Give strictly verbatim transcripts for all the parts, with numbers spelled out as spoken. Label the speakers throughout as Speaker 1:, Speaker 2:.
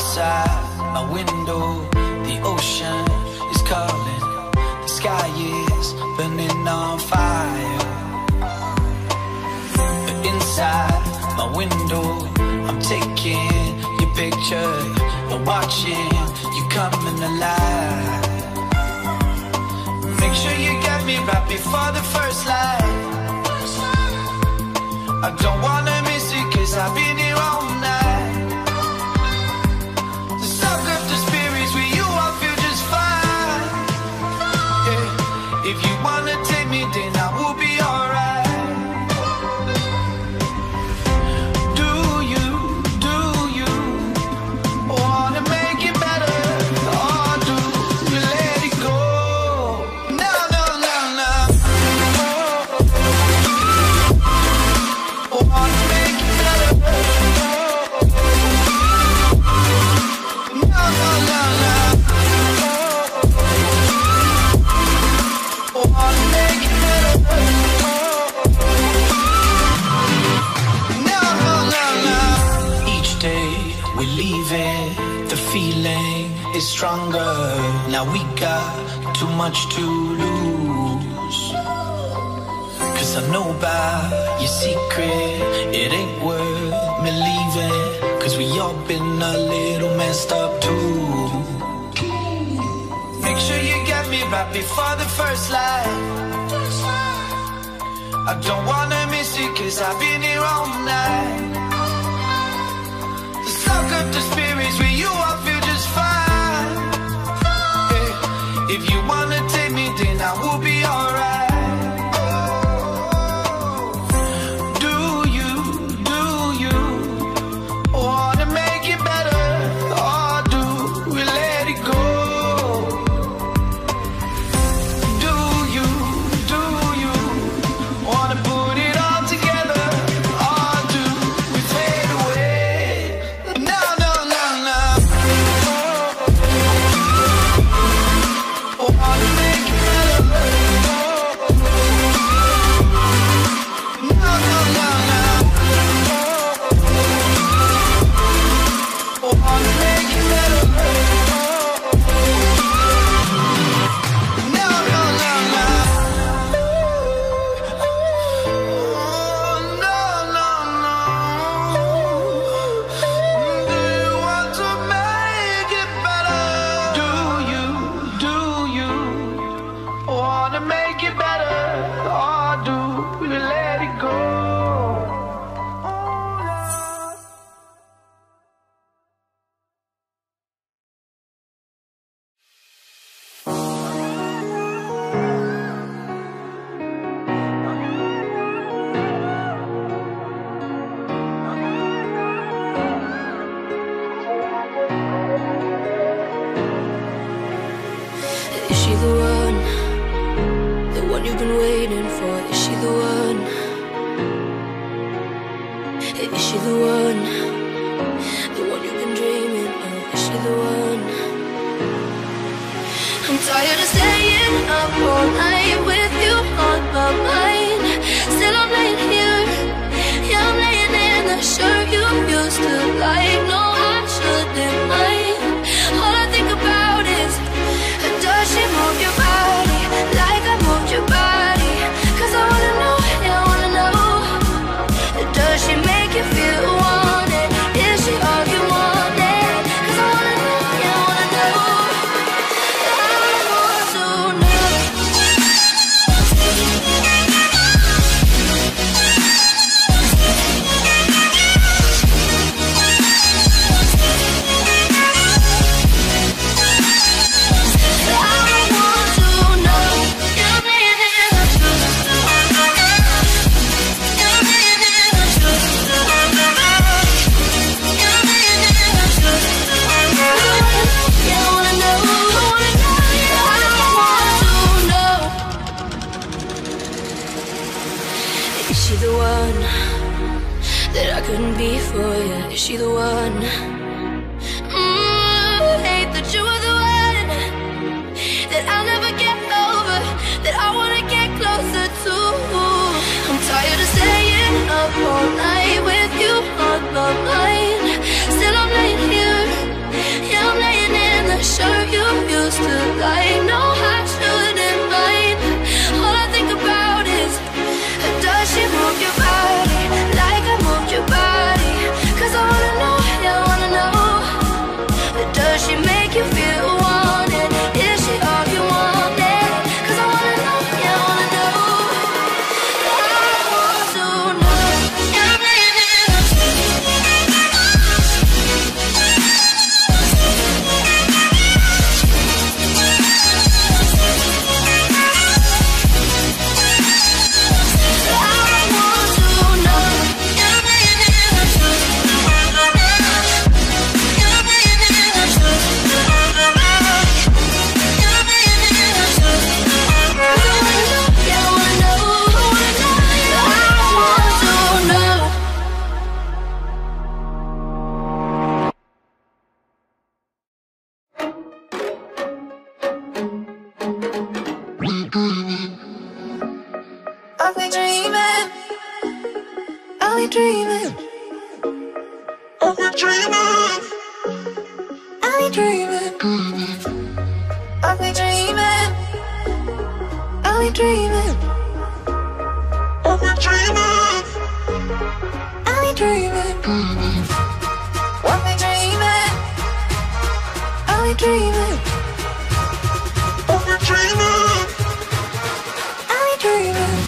Speaker 1: outside my window, the ocean is calling, the sky is burning on fire. But inside my window, I'm taking your picture and watching you coming alive. Make sure you get me right before the first light. I don't wanna miss it, cause I've been here all night. To suck up the spirits with you, I feel just fine. Yeah. If you wanna take me, then I will be alright. Do you, do you wanna make it better? Or do you let it go? No, no, no, no. Wanna make it better? No, no, no, no. Wanna make it better? No, no, no, no. Each day we're leaving, the feeling is stronger. Now we got too much to lose. Cause I know about your secret, it ain't worth me leaving. Cause we all been a little messed up too. Make sure you get me right before the first light. I don't wanna miss it, cause I've been here all night. To suck up the spirits with you, I feel just fine. Yeah. If you wanna take me, then I will be alright. Do you, do you wanna make it better? Or do we let it go? Do you, do you wanna put it all together? Or do we fade away? No, no, no, no. Wanna make it better? No, no, no, no. Wanna make it better? No, no, no, no. No, no, no. Do you want to make it better? Do you, do you wanna make it better? Or do we let it go?
Speaker 2: Is she the one? The one you've been waiting for? Is she the one? Is she the one? The one you've been dreaming of? Is she the one? I'm tired of staying up all night with you on my mind. Still I'm laying here, yeah, I'm laying in the shirt you used to like. No, I shouldn't mind. All I think about is, does she move your body like I moved your body? Cause I wanna know, yeah, I wanna know. Does she make you feel wanted? Is she all you wanted? Cause I wanna know, yeah, I wanna know. I want to know. Is she the one that I couldn't be for you? Is she the one? Mm, hate that you were the one that I'll never get over, that I wanna get closer to. I'm tired of staying up all night with you on my mind. Still I'm laying here, dreaming. Are we dreaming? Are we dreaming? Are we dreaming? Are we dreaming? Are we dreaming? Are we dreaming? Are we dreaming? Are we dreaming? Are we dreaming? Are we dreaming?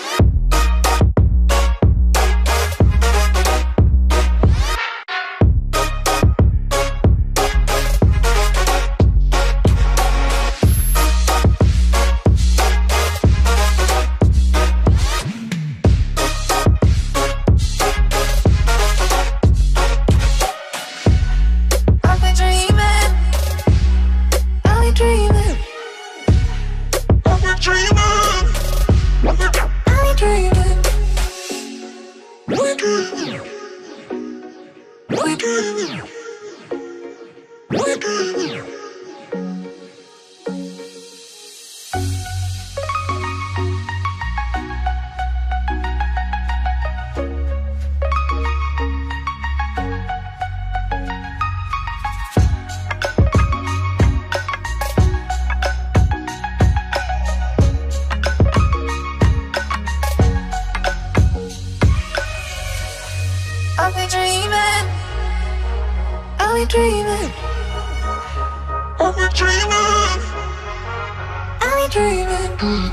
Speaker 2: Are we dreaming? Are we dreaming? Are we dreaming? Are we dreaming?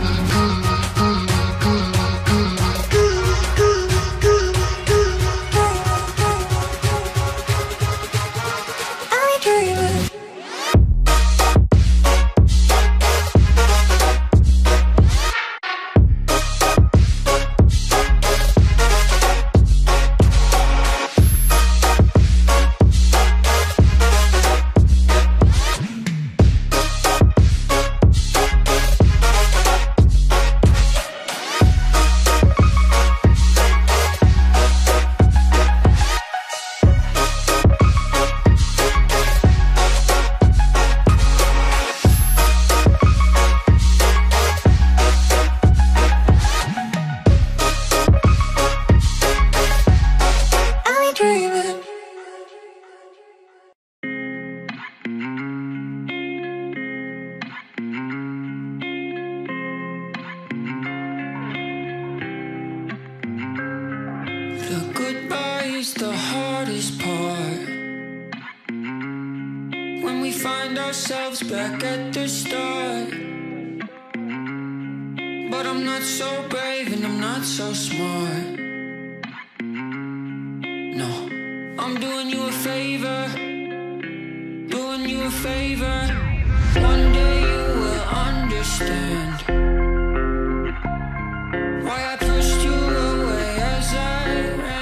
Speaker 2: Are we dreaming? The hardest part, when we find ourselves back at the start. But I'm not so brave and I'm not so smart. No, I'm doing you a favor, doing you a favor. One day you will understand why I pushed you away as I ran.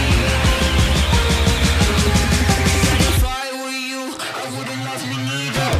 Speaker 2: Love me neither.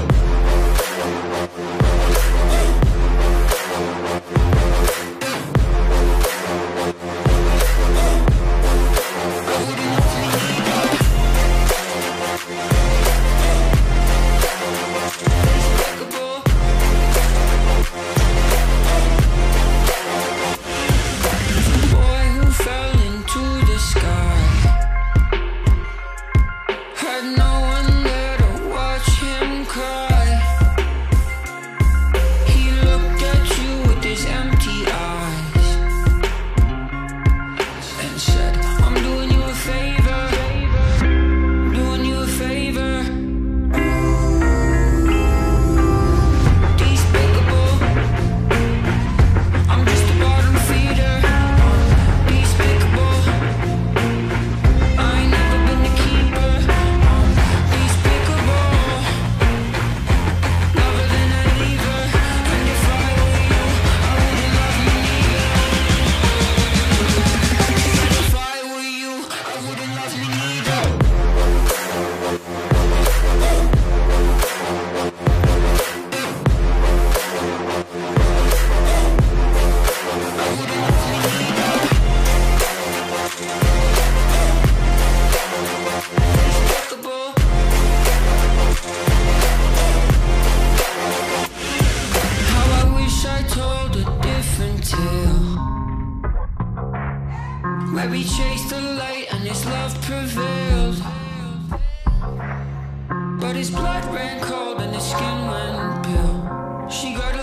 Speaker 1: his blood ran cold and his skin went pale. She got